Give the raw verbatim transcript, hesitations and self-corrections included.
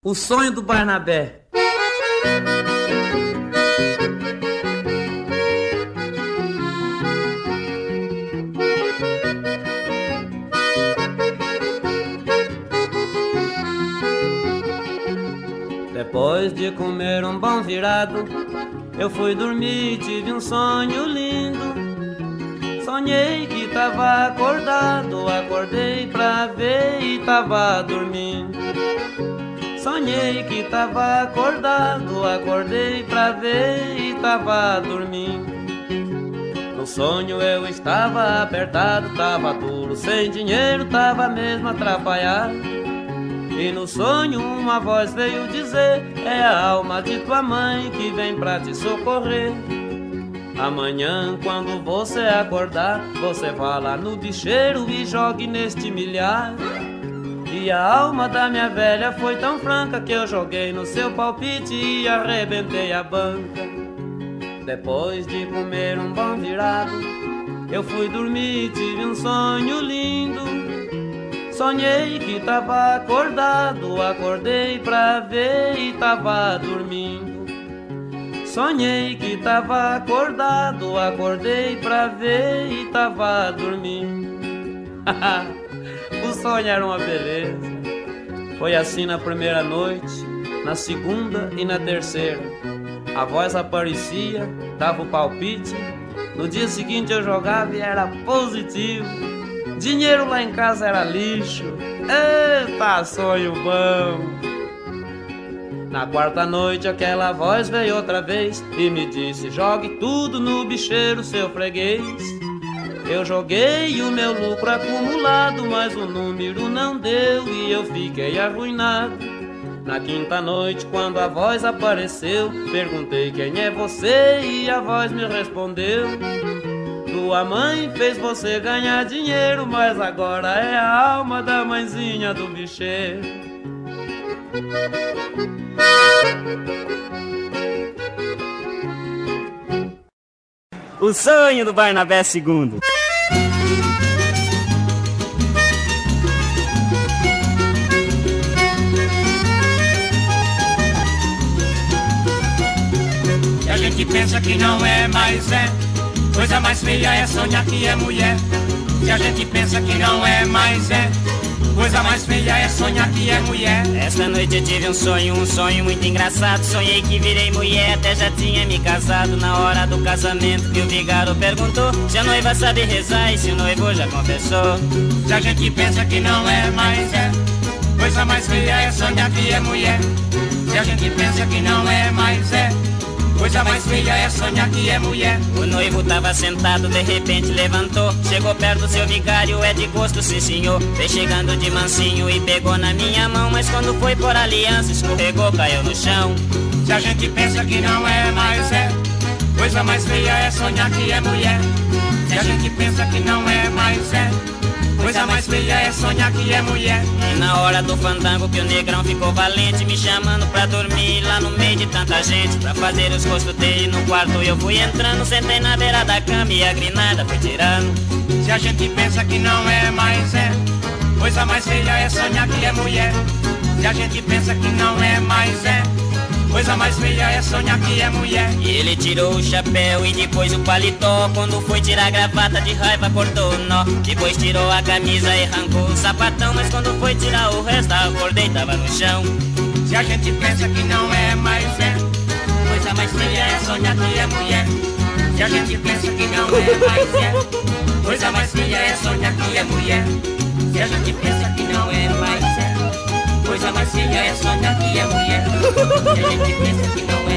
O sonho do Barnabé. Depois de comer um bom virado, eu fui dormir e tive um sonho lindo. Sonhei que tava acordado, acordei pra ver e tava dormindo. Sonhei que tava acordado, acordei pra ver e tava dormindo. No sonho eu estava apertado, tava duro, sem dinheiro, tava mesmo atrapalhado. E no sonho uma voz veio dizer: é a alma de tua mãe que vem pra te socorrer. Amanhã quando você acordar, você vá lá no bicheiro e jogue neste milhar. E a alma da minha velha foi tão franca que eu joguei no seu palpite e arrebentei a banca. Depois de comer um bom virado, eu fui dormir e tive um sonho lindo. Sonhei que tava acordado, acordei pra ver e tava dormindo. Sonhei que tava acordado, acordei pra ver e tava dormindo. O sonho era uma beleza. Foi assim na primeira noite, na segunda e na terceira. A voz aparecia, dava o palpite. No dia seguinte eu jogava e era positivo. Dinheiro lá em casa era lixo. Eita, sonho bom. Na quarta noite aquela voz veio outra vez e me disse: jogue tudo no bicheiro, seu freguês. Eu joguei o meu lucro acumulado, mas o número não deu e eu fiquei arruinado. Na quinta noite, quando a voz apareceu, perguntei: quem é você? E a voz me respondeu: tua mãe fez você ganhar dinheiro, mas agora é a alma da mãezinha do bicheiro. O sonho do Barnabé segundo. E a gente pensa que não é, mas é. Coisa mais feia é sonhar que é mulher. E a gente pensa que não é, mas é. Coisa mais feia é sonhar que é mulher. Esta noite eu tive um sonho, um sonho muito engraçado. Sonhei que virei mulher, até já tinha me casado. Na hora do casamento que o vigário perguntou se a noiva sabe rezar e se o noivo já confessou. Se a gente pensa que não é, mas é. Coisa mais feia é sonhar que é mulher. Se a gente pensa que não é, mas é. Coisa mais feia é sonhar que é mulher. O noivo tava sentado, de repente levantou. Chegou perto do seu vigário, é de gosto, sim senhor. Veio chegando de mansinho e pegou na minha mão. Mas quando foi por aliança, escorregou, caiu no chão. Se a gente pensa que não é, mas é. Coisa mais feia é sonhar que é mulher. Se a gente pensa que não é, mas é. Coisa mais feia é sonhar que é mulher. E na hora do fandango que o negrão ficou valente, me chamando pra dormir lá no meio de tanta gente. Pra fazer os gostos dele no quarto eu fui entrando. Sentei na beira da cama e a grinada foi tirando. Se a gente pensa que não é, mas é. Coisa mais feia é sonhar que é mulher. Se a gente pensa que não é, mas é. Coisa mais feia é sonhar que é mulher. E ele tirou o chapéu e depois o paletó. Quando foi tirar a gravata de raiva cortou o nó. Depois tirou a camisa e arrancou o sapatão. Mas quando foi tirar o resto acordei, tava no chão. Se a gente pensa que não é, mas é. Coisa mais feia é sonhar que é mulher. Se a gente pensa que não é, mas é. Coisa mais feia é sonhar que é mulher. Se a gente pensa que não é, mas é. Coisa mais feia é sonhar que é mulher. Se a gente pensa que não é